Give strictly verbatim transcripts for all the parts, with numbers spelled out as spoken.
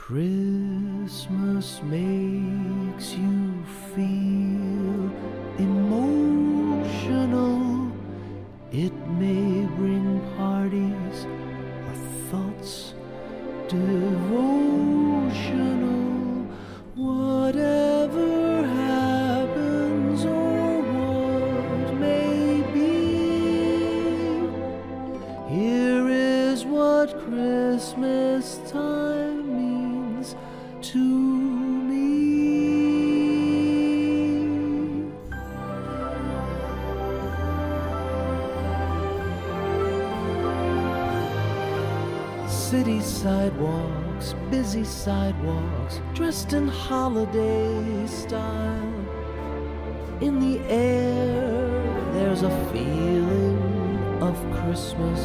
Christmas makes you feel emotional. It may bring parties or thoughts devotional. Whatever happens or what may be, here is what Christmas time means to me. City sidewalks, busy sidewalks, dressed in holiday style. In the air, there's a feeling of Christmas.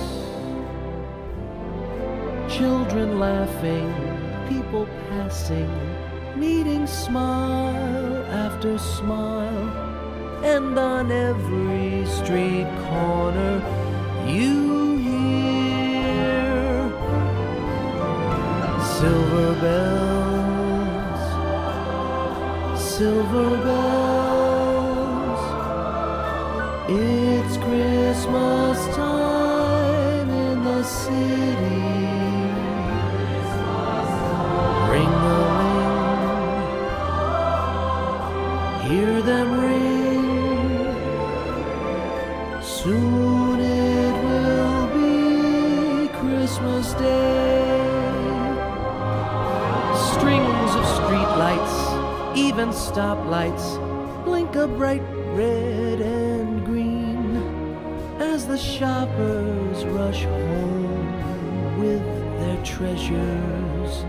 Children laughing, people passing, meeting smile after smile. And on every street corner, you hear silver bells, silver bells. It's Christmas time in the city. Ring-a-ling, hear them ring. Soon it will be Christmas Day. Strings of streetlights, even stoplights, blink a bright red and green as the shoppers rush home with their treasures.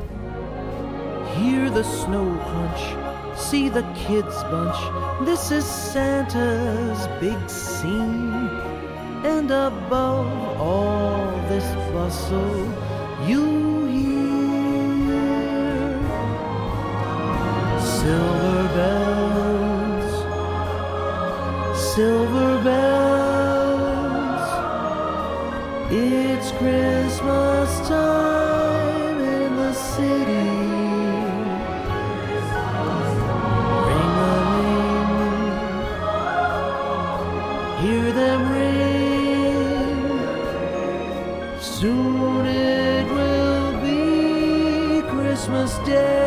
Hear the snow crunch, see the kids bunch. This is Santa's big scene. And above all this bustle, you hear silver bells, silver bells. It's Christmas time in the city. Hear them ring. Soon it will be Christmas Day.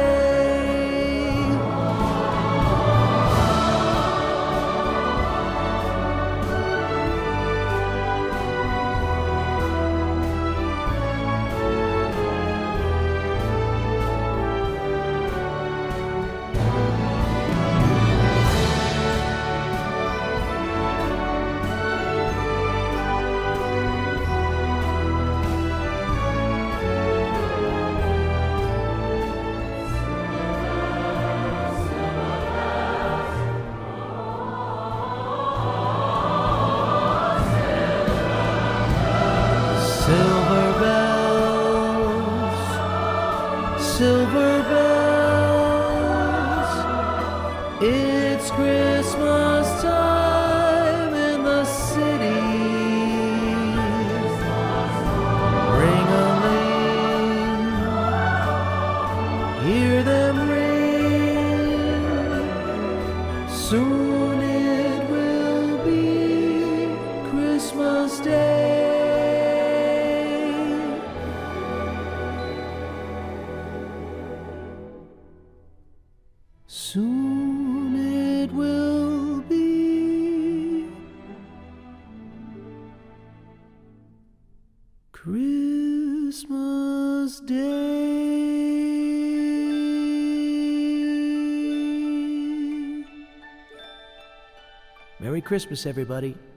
Silver bells, silver bells. It's Christmas time in the city. Ring-a-ling, hear them ring. Soon it will be Christmas Day. Soon it will be Christmas Day. Merry Christmas, everybody.